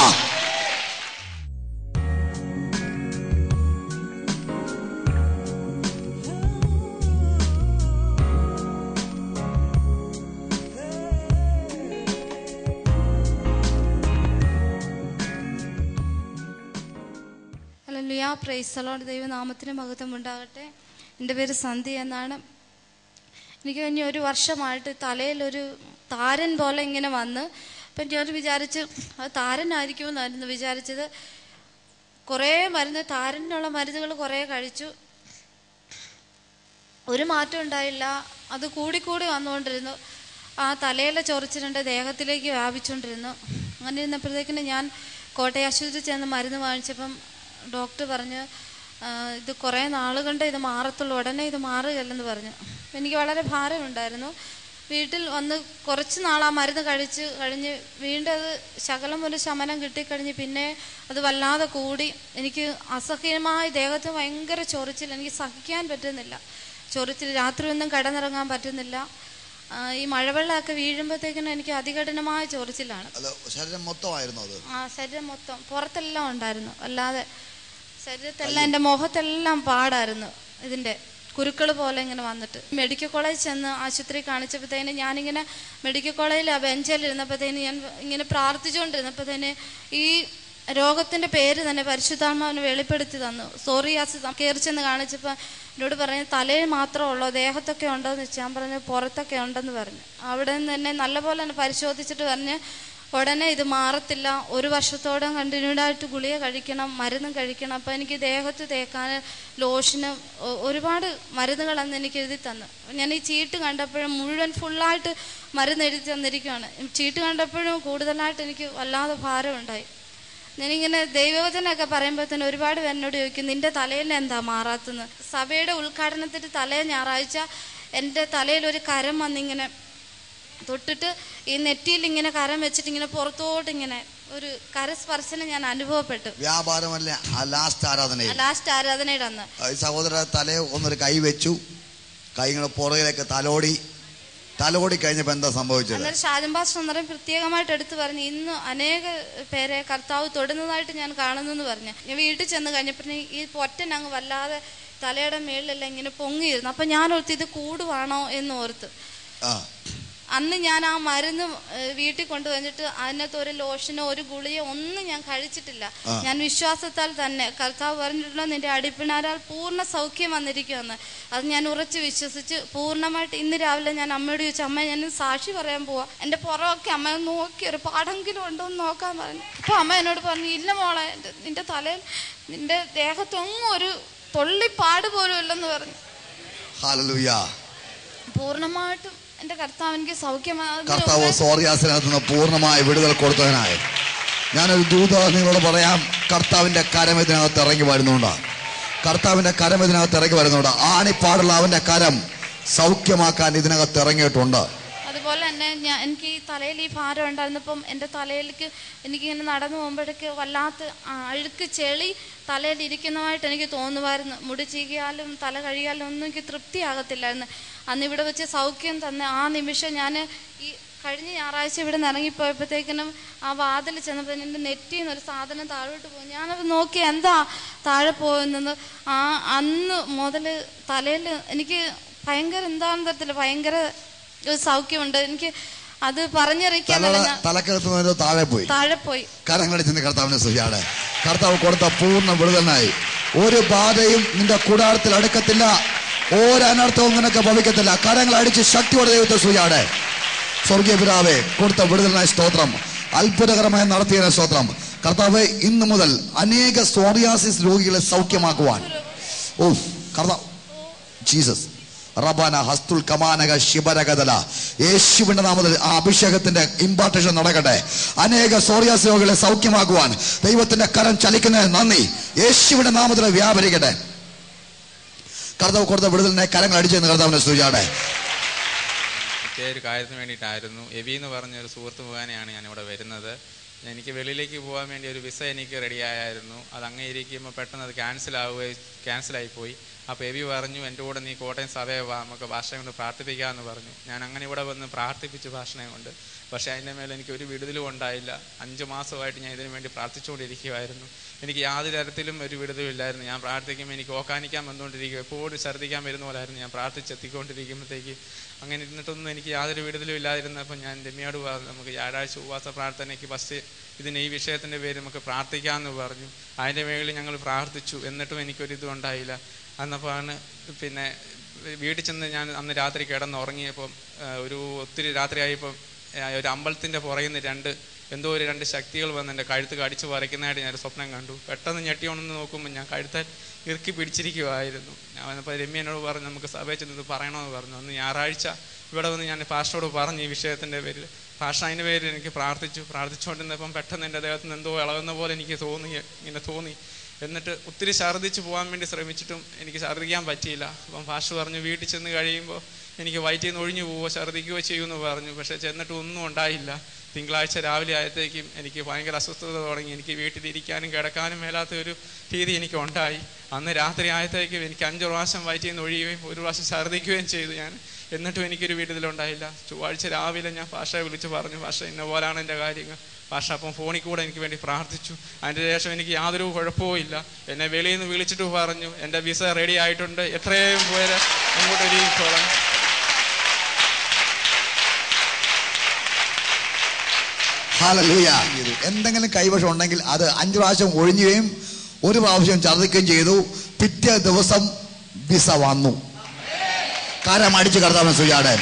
Praise the lord. ദൈവനാമത്തിന് മഹത്വം ഉണ്ടാകട്ടെ. എൻ്റെ പേര് സന്ധ്യ എന്നാണ്. എനിക്ക് ഇനി ഒരു വർഷമായിട്ട് തലയിലൊരു താരൻ പോലെ ഇങ്ങനെ വന്ന്, അപ്പം ഞാൻ വിചാരിച്ച് അത് താരനായിരിക്കുമെന്നായിരുന്നു വിചാരിച്ചത്. കുറേ മരുന്ന്, താരനുള്ള മരുന്നുകൾ കുറേ കഴിച്ചു, ഒരു മാറ്റം ഉണ്ടായില്ല. അത് കൂടിക്കൂടി വന്നുകൊണ്ടിരുന്നു. ആ തലയിലെ ചൊറിച്ചിലുണ്ട് ദേഹത്തിലേക്ക് വ്യാപിച്ചുകൊണ്ടിരുന്നു. അങ്ങനെ ഇരുന്നപ്പോഴത്തേക്കിന് ഞാൻ കോട്ടയം ആശുപത്രിയിൽ ചെന്ന് മരുന്ന് വാങ്ങിച്ചപ്പം ഡോക്ടർ പറഞ്ഞു, ഇത് കുറേ നാൾ കൊണ്ട് ഇത് മാറത്തുള്ളൂ, ഉടനെ ഇത് മാറുകയല്ലെന്ന് പറഞ്ഞു. എനിക്ക് വളരെ ഭാരമുണ്ടായിരുന്നു. വീട്ടിൽ വന്ന് കുറച്ച് നാൾ ആ മരുന്ന് കഴിച്ച് കഴിഞ്ഞ് വീണ്ടും അത് ശകലം ഒരു ശമനം കിട്ടിക്കഴിഞ്ഞ് പിന്നെ അത് വല്ലാതെ കൂടി. എനിക്ക് അസഹ്യമായി ദേഹത്ത് ഭയങ്കര ചൊറിച്ചിൽ, എനിക്ക് സഹിക്കാൻ പറ്റുന്നില്ല. ചൊറിച്ചിൽ, രാത്രി ഒന്നും കിടന്നിറങ്ങാൻ പറ്റുന്നില്ല. ഈ മഴവെള്ളമൊക്കെ വീഴുമ്പോഴത്തേക്കിനും എനിക്ക് അതികഠിനമായ ചൊറിച്ചിലാണ്. ശരീരം മൊത്തമായിരുന്നു അത്? ആ, ശരീരം മൊത്തം, പുറത്തെല്ലാം ഉണ്ടായിരുന്നു. അല്ലാതെ ശരീരത്തെല്ലാം, എൻ്റെ മുഖത്തെല്ലാം പാടായിരുന്നു. ഇതിൻ്റെ കുരുക്കൾ പോലെ ഇങ്ങനെ വന്നിട്ട് മെഡിക്കൽ കോളേജ് ചെന്ന് ആശുപത്രി കാണിച്ചപ്പോഴത്തേന് ഞാനിങ്ങനെ മെഡിക്കൽ കോളേജിൽ ആ ബെഞ്ചിലിരുന്നപ്പോഴത്തേന് ഞാൻ ഇങ്ങനെ പ്രാർത്ഥിച്ചുകൊണ്ടിരുന്നപ്പോഴത്തേന് ഈ രോഗത്തിൻ്റെ പേര് തന്നെ പരിശുദ്ധാത്മാവിന് വെളിപ്പെടുത്തി തന്നു. സോറിയാസിസ്. കയറി ചെന്ന് കാണിച്ചപ്പോൾ എന്നോട് പറഞ്ഞു, തലയിൽ മാത്രമേ ഉള്ളൂ, ദേഹത്തൊക്കെ ഉണ്ടോ എന്ന് വെച്ചാൽ ഞാൻ പറഞ്ഞു പുറത്തൊക്കെ ഉണ്ടെന്ന് പറഞ്ഞു. അവിടെ നിന്ന് തന്നെ നല്ലപോലെ തന്നെ പരിശോധിച്ചിട്ട് പറഞ്ഞ് ഉടനെ ഇത് മാറത്തില്ല, ഒരു വർഷത്തോളം കണ്ടിന്യൂഡായിട്ട് ഗുളിക കഴിക്കണം, മരുന്നും കഴിക്കണം. അപ്പോൾ എനിക്ക് ദേഹത്ത് തേക്കാൻ ലോഷനും ഒരുപാട് മരുന്നുകളന്ന് എനിക്ക് എഴുതി തന്നു. ഞാൻ ഈ ചീട്ട് കണ്ടപ്പോഴും മുഴുവൻ ഫുള്ളായിട്ട് മരുന്ന് എഴുതി തന്നിരിക്കുകയാണ്. ചീട്ട് കണ്ടപ്പോഴും കൂടുതലായിട്ട് എനിക്ക് വല്ലാതെ ഭാരമുണ്ടായി. ഞാനിങ്ങനെ ദൈവവചനമൊക്കെ പറയുമ്പോൾ തന്നെ ഒരുപാട് പേര് എന്നോട് ചോദിക്കും, നിന്റെ തലയിൽ എന്താ മാറാത്തെന്ന്. സഭയുടെ ഉദ്ഘാടനത്തിന് തലേ ഞായറാഴ്ച എൻ്റെ തലയിൽ ഒരു കരം വന്നിങ്ങനെ തൊട്ടിട്ട് ഈ നെറ്റിയിൽ ഇങ്ങനെ കരം വെച്ചിട്ട് ഇങ്ങനെ പുറത്തോട്ട് ഇങ്ങനെ ഒരു കരസ്പർശനം ഞാൻ അനുഭവപ്പെട്ടു. വ്യാപാരമല്ല, ലാസ്റ്റ് ആരാധന, ലാസ്റ്റ് ആരാധനയുടെ അന്ന് സഹോദര തലേ ഒന്നൊരു കൈ വെച്ചു, കൈ ഇങ്ങനെ പുറകിലേക്ക് തലോടി തലോടി കഴിഞ്ഞപ്പോൾ എന്താ സംഭവിച്ചത്? അന്നേരം ഷാജൻ പാസ്റ്റർ അന്നേരം പ്രത്യേകമായിട്ട് എടുത്തു പറഞ്ഞു, ഇന്ന് അനേക പേരെ കർത്താവ് തൊടുന്നതായിട്ട് ഞാൻ കാണുന്നു എന്ന് പറഞ്ഞു. ഞാൻ വീട്ടിൽ ചെന്ന് കഴിഞ്ഞപ്പോൾ ഈ പൊറ്റൻ അങ്ങ് വല്ലാതെ തലയുടെ മേളിലെല്ലാം ഇങ്ങനെ പൊങ്ങിയിരുന്നു. അപ്പം ഞാൻ ഓർത്ത് ഇത് കൂടുവാണോ എന്ന് ഓർത്ത്. അന്ന് ഞാൻ ആ മരുന്ന് വീട്ടിൽ കൊണ്ടുവന്നിട്ട് അതിനകത്ത് ഒരു ലോഷനോ ഒരു ഗുളിയോ ഒന്നും ഞാൻ കഴിച്ചിട്ടില്ല. ഞാൻ വിശ്വാസത്താൽ തന്നെ കർത്താവ് പറഞ്ഞിട്ടുണ്ടോ നിന്റെ അടിപ്പിണാരാൽ പൂർണ്ണ സൗഖ്യം വന്നിരിക്കുമെന്ന്. അത് ഞാൻ ഉറച്ച് വിശ്വസിച്ച് പൂർണ്ണമായിട്ട് ഇന്ന് രാവിലെ ഞാൻ അമ്മയോട് ചോദിച്ചു, അമ്മ ഞാൻ സാക്ഷി പറയാൻ പോവാ, എൻ്റെ പുറമൊക്കെ അമ്മ നോക്കി ഒരു പാടെങ്കിലും ഉണ്ടോ എന്ന് നോക്കാൻ പറഞ്ഞു. അപ്പോൾ അമ്മ എന്നോട് പറഞ്ഞു, ഇല്ല മോളെ, നിന്റെ തലയിൽ നിന്റെ ദേഹത്തൊന്നും ഒരു തൊള്ളിപ്പാട് പോലും ഇല്ലെന്ന് പറഞ്ഞു. ഹല്ലേലൂയ. പൂർണ്ണമായിട്ടും എന്റെ കർത്താവ് എനിക്ക് സൗഖ്യമാണ്. കർത്താവ് സോറിയാസിനകത്ത് നിന്ന് പൂർണ്ണമായ വിടുതൽ കൊടുത്തതിനായി ഞാനൊരു ദൂത നിങ്ങളോട് പറയാം. കർത്താവിന്റെ കരം ഇതിനകത്ത് ഇറങ്ങി വരുന്നുണ്ട്. കർത്താവിന്റെ കരം ഇതിനകത്ത് ഇറങ്ങി വരുന്നുണ്ട്. ആണിപ്പാടുള്ള അവന്റെ കരം സൗഖ്യമാക്കാൻ ഇതിനകത്ത് ഇറങ്ങിയിട്ടുണ്ട്. അതുപോലെ തന്നെ ഞാൻ എനിക്ക് ഈ തലയിൽ ഈ ഭാരം ഉണ്ടായിരുന്നപ്പം എൻ്റെ തലയിലേക്ക് എനിക്കിങ്ങനെ നടന്നു പോകുമ്പോഴേക്ക് വല്ലാത്ത അഴുക്ക് ചെളി തലയിൽ ഇരിക്കുന്നതായിട്ട് എനിക്ക് തോന്നുമായിരുന്നു. മുടി ചീകിയാലും തല കഴുകിയാലും ഒന്നും എനിക്ക് തൃപ്തിയാകത്തില്ലായിരുന്നു. അന്ന് ഇവിടെ വെച്ച് സൗഖ്യം തന്നെ ആ നിമിഷം ഞാൻ ഈ കഴിഞ്ഞ ഞായറാഴ്ച ഇവിടെ നിന്ന് ഇറങ്ങിപ്പോയപ്പോഴത്തേക്കിനും ആ വാതിൽ ചെന്നപ്പോൾ എൻ്റെ നെറ്റിയിൽ നിന്ന് ഒരു സാധനം താഴോട്ട് പോകും. ഞാനത് നോക്കി എന്താ താഴെ പോകുന്നത്. ആ അന്ന് മുതൽ തലയിൽ എനിക്ക് ഭയങ്കര എന്താണെന്ന് തരത്തില്ല ഭയങ്കര ഒരു സൗഖ്യമുണ്ട്. എനിക്ക് അത് പറഞ്ഞറിയിക്കാൻ തലക്കകത്ത് താഴെ പോയി താഴെ പോയി കരങ്ങളിൽ ചെന്ന് കർത്താവിനെ സ്തുതിയാണ്. കർത്താവ് കൊടുത്ത പൂർണ്ണ വിടുതലായി. ഒരു ബാധയും നിന്റെ കൂടാരത്തിൽ അടുക്കത്തില്ല, ഒരനർത്ഥവും നിനക്ക് ഭവിക്കത്തില്ല. കരങ്ങൾ അടിച്ച് ശക്തിയോടെ ദൈവത്തെ സ്തുതിയാണ്. സ്വർഗീയ പിതാവേ, കൊടുത്ത വിടുതലിനായ സ്തോത്രം, അത്ഭുതകരമായി നടത്തിയ സ്തോത്രം. കർത്താവ് ഇന്നു മുതൽ അനേക സോറിയാസിസ് രോഗികളെ സൗഖ്യമാക്കുവാൻ ഓ കർത്താവ് ജീസസ് റബാന ഹസ്തുൽ കമാനക ശിബരകദല യേശുവിന്റെ നാമത്തിൽ ആ അഭിഷേകത്തിന്റെ ഇമ്പാർട്ടേഷൻ നടക്കട്ടെ. അനേക സോറിയാസ് രോഗികളെ സൗഖ്യമാക്കുവാൻ ദൈവത്തിന്റെ കരം ചലിക്കുന്നതിന് നന്ദി. യേശുവിന്റെ നാമത്തിൽ വ്യാപരിക്കട്ടെ. കർത്താവ് കൊടുത്ത വിടുതലിനെ കരങ്ങൾ അടിച്ചെന്ന് കർത്താവിനെ സ്തുതിച്ചാട്ടെ. ഒരു കാര്യത്തിന് വേണ്ടിയിട്ടായിരുന്നു. എബി എന്ന് പറഞ്ഞ ഒരു സുഹൃത്ത് മുഖേനയാണ് ഞാനിവിടെ വരുന്നത്. എനിക്ക് വെളിയിലേക്ക് പോകാൻ വേണ്ടി ഒരു വിസ എനിക്ക് റെഡിയായിരുന്നു. അത് അങ്ങനെ ഇരിക്കുമ്പോൾ പെട്ടെന്ന് അത് ക്യാൻസൽ ആവുകയും ക്യാൻസലായിപ്പോയി. അപ്പോൾ എബി പറഞ്ഞു, എൻ്റെ കൂടെ നീ കോട്ടയം സഭയെ വാ, നമുക്ക് ഭാഷ കൊണ്ട് പ്രാർത്ഥിപ്പിക്കാമെന്ന് പറഞ്ഞു. ഞാൻ അങ്ങനെ ഇവിടെ വന്ന് പ്രാർത്ഥിപ്പിച്ചു ഭാഷണെ കൊണ്ട്. പക്ഷേ അതിൻ്റെ മേലെ എനിക്ക് ഒരു വിടുതലും ഉണ്ടായില്ല. അഞ്ച് മാസമായിട്ട് ഞാൻ ഇതിനു വേണ്ടി പ്രാർത്ഥിച്ചുകൊണ്ടിരിക്കുമായിരുന്നു. എനിക്ക് യാതൊരു തരത്തിലും ഒരു വിടുതലും ഇല്ലായിരുന്നു. ഞാൻ പ്രാർത്ഥിക്കുമ്പോൾ എനിക്ക് ഓക്കാനിക്കാൻ വന്നുകൊണ്ടിരിക്കും, എപ്പോഴും ഛർദ്ദിക്കാൻ വരുന്ന പോലായിരുന്നു ഞാൻ പ്രാർത്ഥിച്ചെത്തിക്കൊണ്ടിരിക്കുമ്പോഴത്തേക്ക്. അങ്ങനെ ഇരുന്നിട്ടൊന്നും എനിക്ക് യാതൊരു വിടുതലും ഇല്ലാതിരുന്നപ്പോൾ ഞാൻ രമ്യയോട് പറഞ്ഞു, നമുക്ക് വ്യാഴാഴ്ച ഉപവാസ പ്രാർത്ഥനയ്ക്ക് ഫസ്റ്റ് ഇതിന് ഈ വിഷയത്തിൻ്റെ പേര് നമുക്ക് പ്രാർത്ഥിക്കാമെന്ന് പറഞ്ഞു. അതിൻ്റെ മേളിൽ ഞങ്ങൾ പ്രാർത്ഥിച്ചു. എന്നിട്ടും എനിക്കൊരിതും ഉണ്ടായില്ല. അന്നപ്പോഴാണ് പിന്നെ വീട്ടിൽ ചെന്ന് ഞാൻ അന്ന് രാത്രി കിടന്നുറങ്ങിയപ്പം ഒരു ഒത്തിരി രാത്രിയായപ്പം ഒരു അമ്പലത്തിൻ്റെ പുറകിൽ നിന്ന് രണ്ട് എന്തോ ഒരു രണ്ട് ശക്തികൾ വന്ന് എൻ്റെ കഴുത്ത് കടിച്ച് പറിക്കുന്നതായിട്ട് ഞാനൊരു സ്വപ്നം കണ്ടു. പെട്ടെന്ന് ഞെട്ടിയോണെന്ന് നോക്കുമ്പോൾ ഞാൻ കഴുത്താൽ ഇറുക്കി പിടിച്ചിരിക്കുമായിരുന്നു. ഞാൻ അപ്പോൾ രമ്യനോട് പറഞ്ഞു, നമുക്ക് സഭയിൽ ചെന്നത് പറയണമെന്ന് പറഞ്ഞു. അന്ന് ഞായറാഴ്ച ഇവിടെ വന്ന് ഞാൻ പാസ്റ്ററോട് പറഞ്ഞു ഈ വിഷയത്തിൻ്റെ പേരിൽ. പാസ്റ്റർ അതിൻ്റെ പേരിൽ എനിക്ക് പ്രാർത്ഥിച്ചു. പ്രാർത്ഥിച്ചുകൊണ്ടിരുന്നപ്പം പെട്ടെന്ന് എൻ്റെ ദേഹത്ത് നിന്ന് എന്തോ ഇളകുന്ന പോലെ എനിക്ക് തോന്നി, ഇങ്ങനെ തോന്നി. എന്നിട്ട് ഒത്തിരി ഛർദ്ദിച്ച് പോകാൻ വേണ്ടി ശ്രമിച്ചിട്ടും എനിക്ക് ഛർദ്ദിക്കാൻ പറ്റിയില്ല. അപ്പം പാസ്റ്റർ പറഞ്ഞു, വീട്ടിൽ ചെന്ന് കഴിയുമ്പോൾ എനിക്ക് വയറ്റിൽ നിന്ന് ഒഴിഞ്ഞു പോവുകയോ ഛർദ്ദിക്കുകയോ ചെയ്യുമെന്ന് പറഞ്ഞു. പക്ഷേ ചെന്നിട്ട് ഒന്നും ഉണ്ടായില്ല. തിങ്കളാഴ്ച രാവിലെ ആയത്തേക്കും എനിക്ക് ഭയങ്കര അസ്വസ്ഥത തുടങ്ങി. എനിക്ക് വീട്ടിലിരിക്കാനും കിടക്കാനും മേലാത്ത ഒരു രീതി എനിക്ക് ഉണ്ടായി. അന്ന് രാത്രി ആയത്തേക്കും എനിക്ക് അഞ്ച് പ്രാവശ്യം വയറ്റിൽ നിന്ന് ഒഴിയുകയും ഒരു പ്രാവശ്യം ഛർദ്ദിക്കുകയും ചെയ്തു ഞാൻ. എന്നിട്ടും എനിക്കൊരു വിടുതലുണ്ടായില്ല. ചൊവ്വാഴ്ച രാവിലെ ഞാൻ പാസ്റ്ററെ വിളിച്ച് പറഞ്ഞു, പാസ്റ്റർ ഇന്ന പോലാണ് എൻ്റെ കാര്യങ്ങൾ. പാസ്റ്റർ അപ്പം ഫോണിൽ കൂടെ എനിക്ക് വേണ്ടി പ്രാർത്ഥിച്ചു. അതിൻ്റെ ശേഷം എനിക്ക് യാതൊരു കുഴപ്പവും ഇല്ല. എന്നെ വെളിയിൽ നിന്ന് വിളിച്ചിട്ട് പറഞ്ഞു, എൻ്റെ വിസ റെഡി ആയിട്ടുണ്ട്, എത്രയും പേര് അങ്ങോട്ട് ഒരുങ്ങിക്കോളാം. ഹല്ലേലൂയ. എന്തെങ്കിലും കൈവശം ഉണ്ടെങ്കിൽ അത് അഞ്ചു പ്രാവശ്യം ഒഴിഞ്ഞുകയും ഒരു പ്രാവശ്യം ഛർദ്ദിക്കുകയും ചെയ്തു. പിറ്റേ ദിവസം വിസ വന്നു. കരം അടിച്ച് കർത്താവിനെ സ്തുതിച്ചാട്ടെ.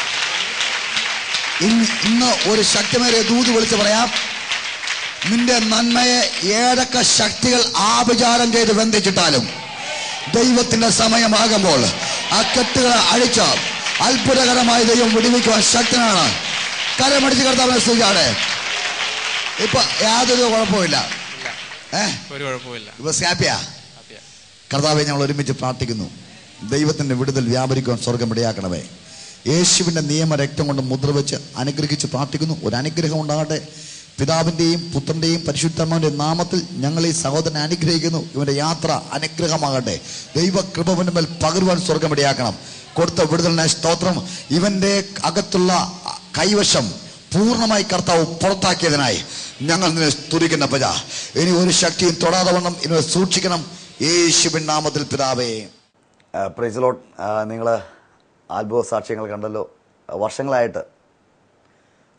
ഇന്ന് ഒരു ശക്തിമേറിയ ദൂത് വിളിച്ച് പറയാം, നിന്റെ നന്മയെ ഏതൊക്കെ ശക്തികൾ ആഭിചാരം ചെയ്ത് ബന്ധിച്ചിട്ടാലും ദൈവത്തിന്റെ സമയമാകുമ്പോൾ ആ കെട്ടുകളെ അഴിച്ച് അത്ഭുതകരമായി ദൈവം വിടുവിക്കുവാൻ ശക്തനാണ്. കരമടിച്ച് കർത്താവിനെ സ്തുതിച്ചാട്ടെ. ഇപ്പൊ യാതൊരു കുഴപ്പമില്ല, ഏഹ് ഒരു കുഴപ്പമില്ല. ഇപ്പൊ ഹാപ്പിയാ. കർത്താവെ, ഞങ്ങൾ ഒരുമിച്ച് പ്രാർത്ഥിക്കുന്നു. ദൈവത്തിന്റെ വിടുതൽ വ്യാപരിക്കുവാൻ സ്വർഗം ഇടയാക്കണമേ. യേശുവിന്റെ നിയമ രക്തം കൊണ്ട് മുദ്ര വെച്ച് അനുഗ്രഹിച്ച് പ്രാർത്ഥിക്കുന്നു. ഒരു അനുഗ്രഹം ഉണ്ടാകട്ടെ. പിതാവിന്റെയും പുത്രന്റെയും പരിശുദ്ധാത്മാവിന്റെയും നാമത്തിൽ ഞങ്ങൾ ഈ സഹോദരനെ അനുഗ്രഹിക്കുന്നു. ഇവന്റെ യാത്ര അനുഗ്രഹമാകട്ടെ. ദൈവ കൃപവിന്റെ മേൽ പകരുവാൻ സ്വർഗം ഇടയാക്കണം. കൊടുത്ത വിടുതലിനായ സ്തോത്രം. ഇവന്റെ അകത്തുള്ള കൈവശം പൂർണ്ണമായി കർത്താവ് പുറത്താക്കിയതിനായി ഞങ്ങൾ നിന്നെ സ്തുതിക്കുന്ന പ്രജ. ഇനി ഒരു ശക്തിയും തൊടാതെ വണ്ണം ഇനി സൂക്ഷിക്കണം. യേശുവിൻ നാമത്തിൽ പിതാവേ. Praise lord. നിങ്ങൾ അത്ഭുത സാക്ഷ്യങ്ങൾ കണ്ടല്ലോ. വർഷങ്ങളായിട്ട്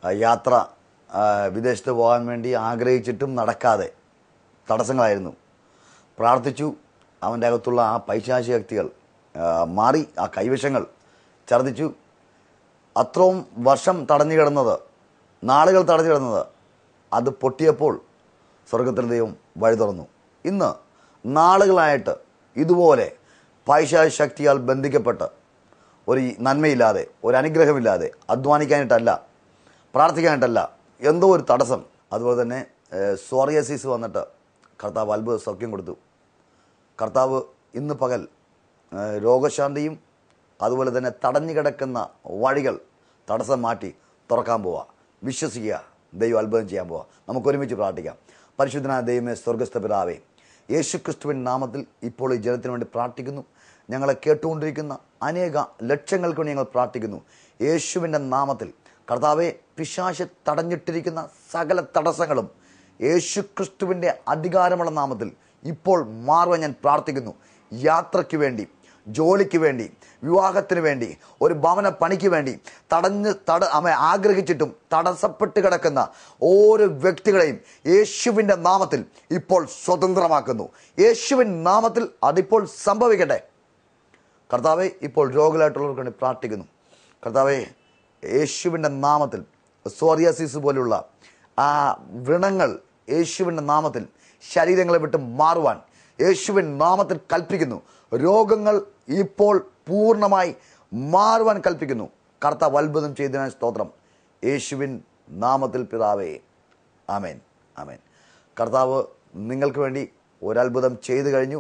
യാത്ര ആ, വിദേശത്ത് പോകാൻ വേണ്ടി ആഗ്രഹിച്ചിട്ടും നടക്കാതെ തടസ്സങ്ങളായിരുന്നു. പ്രാർത്ഥിച്ചു. അവൻ്റെ അകത്തുള്ള ആ പൈശാചിക ശക്തികൾ ആ, മാറി. ആ കൈവശങ്ങൾ ഛർദ്ദിച്ചു. അത്രയും വർഷം തടഞ്ഞു കിടന്നത്, നാളുകൾ തടഞ്ഞു കിടന്നത്, അത് പൊട്ടിയപ്പോൾ സ്വർഗത്തിൽ ദൈവം വഴി തുറന്നു. ഇന്ന് നാളുകളായിട്ട് ഇതുപോലെ പൈശാചിക ശക്തിയാൽ ബന്ധിക്കപ്പെട്ട് ഒരു നന്മയില്ലാതെ, ഒരു അനുഗ്രഹമില്ലാതെ, അധ്വാനിക്കാനായിട്ടല്ല, പ്രാർത്ഥിക്കാനായിട്ടല്ല, എന്തോ ഒരു തടസ്സം. അതുപോലെ തന്നെ സോറിയാസിസ് വന്നിട്ട് കർത്താവ് അത്ഭുത സൗഖ്യം കൊടുത്തു. കർത്താവ് ഇന്ന് പകൽ രോഗശാന്തിയും അതുപോലെ തന്നെ തടഞ്ഞു കിടക്കുന്ന വഴികൾ തടസ്സം മാറ്റി തുറക്കാൻ പോവുക. വിശ്വസിക്കുക, ദൈവം അത്ഭുതം ചെയ്യാൻ പോവുക. നമുക്കൊരുമിച്ച് പ്രാർത്ഥിക്കാം. പരിശുദ്ധനായ ദൈവമേ, സ്വർഗ്ഗസ്ഥ പിതാവേ, യേശു ക്രിസ്തുവിൻ നാമത്തിൽ ഇപ്പോൾ ഈ ജനത്തിന് വേണ്ടി പ്രാർത്ഥിക്കുന്നു. ഞങ്ങളെ കേട്ടുകൊണ്ടിരിക്കുന്ന അനേക ലക്ഷങ്ങൾക്ക് വേണ്ടി ഞങ്ങൾ പ്രാർത്ഥിക്കുന്നു. യേശുവിൻ്റെ നാമത്തിൽ കർത്താവെ, പിശാച് തടഞ്ഞിട്ടിരിക്കുന്ന സകല തടസ്സങ്ങളും യേശു ക്രിസ്തുവിൻ്റെ അധികാരമുള്ള നാമത്തിൽ ഇപ്പോൾ മാറുവാൻ ഞാൻ പ്രാർത്ഥിക്കുന്നു. യാത്രയ്ക്ക് വേണ്ടി, ജോലിക്ക് വേണ്ടി, വിവാഹത്തിന് വേണ്ടി, ഒരു ഭവന പണിക്ക് വേണ്ടി തടഞ്ഞ് തട അവ ആഗ്രഹിച്ചിട്ടും തടസ്സപ്പെട്ട് കിടക്കുന്ന ഓരോ വ്യക്തികളെയും യേശുവിൻ്റെ നാമത്തിൽ ഇപ്പോൾ സ്വതന്ത്രമാക്കുന്നു. യേശുവിൻ നാമത്തിൽ അതിപ്പോൾ സംഭവിക്കട്ടെ. കർത്താവെ, ഇപ്പോൾ രോഗികളായിട്ടുള്ളവർക്ക് വേണ്ടി പ്രാർത്ഥിക്കുന്നു. കർത്താവെ, യേശുവിൻ്റെ നാമത്തിൽ സോറിയാസിസ് പോലുള്ള ആ വ്രണങ്ങൾ യേശുവിൻ്റെ നാമത്തിൽ ശരീരങ്ങളെ വിട്ട് മാറുവാൻ യേശുവിൻ നാമത്തിൽ കൽപ്പിക്കുന്നു. രോഗങ്ങൾ ഇപ്പോൾ പൂർണ്ണമായി മാറുവാൻ കൽപ്പിക്കുന്നു. കർത്താവ് അത്ഭുതം ചെയ്തതിനാൽ സ്തോത്രം. യേശുവിൻ നാമത്തിൽ പിതാവേ, ആമേൻ, ആമേൻ. കർത്താവ് നിങ്ങൾക്ക് വേണ്ടി ഒരത്ഭുതം ചെയ്തു കഴിഞ്ഞു.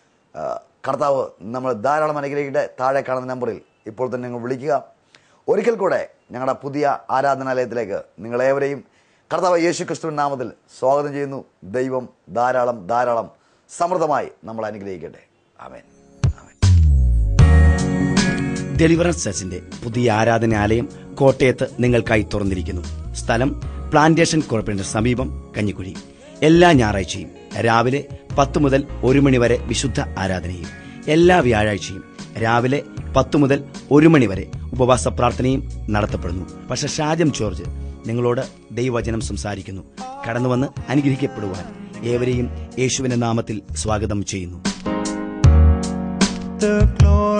കർത്താവ് നമ്മൾ ധാരാളം അനുഗ്രഹിക്കട്ടെ. താഴെ കാണുന്ന നമ്പറിൽ ഇപ്പോൾ തന്നെ നിങ്ങൾ വിളിക്കുക. ഒരിക്കൽ കൂടെ ഞങ്ങളുടെ പുതിയ ആരാധനാലയത്തിലേക്ക് നിങ്ങളേവരെയും കർത്താവ് യേശു ക്രിസ്തുവിൻ നാമത്തിൽ സ്വാഗതം ചെയ്യുന്നു. ദൈവം ധാരാളം ധാരാളം സമൃദ്ധമായി നമ്മൾ അനുഗ്രഹിക്കട്ടെ. ആമേൻ. ഡെലിവറൻസ് ചർച്ചിന്റെ പുതിയ ആരാധനാലയം കോട്ടയത്ത് നിങ്ങൾക്കായി തുറന്നിരിക്കുന്നു. സ്ഥലം പ്ലാന്റേഷൻ കോർപ്പറേഷന് സമീപം, കഞ്ഞിക്കുഴി. എല്ലാ ഞായറാഴ്ചയും രാവിലെ പത്ത് മുതൽ ഒരു മണി വരെ വിശുദ്ധ ആരാധനയും, എല്ലാ വ്യാഴാഴ്ചയും രാവിലെ പത്ത് മുതൽ ഒരു മണി വരെ ഉപവാസ പ്രാർത്ഥനയും നടത്തപ്പെടുന്നു. പക്ഷേ ഷാജം ജോർജ് നിങ്ങളോട് ദൈവവചനം സംസാരിക്കുന്നു. കടന്നുവന്ന് അനുഗ്രഹിക്കപ്പെടുവാൻ ഏവരെയും യേശുവിന്റെ നാമത്തിൽ സ്വാഗതം ചെയ്യുന്നു. The glory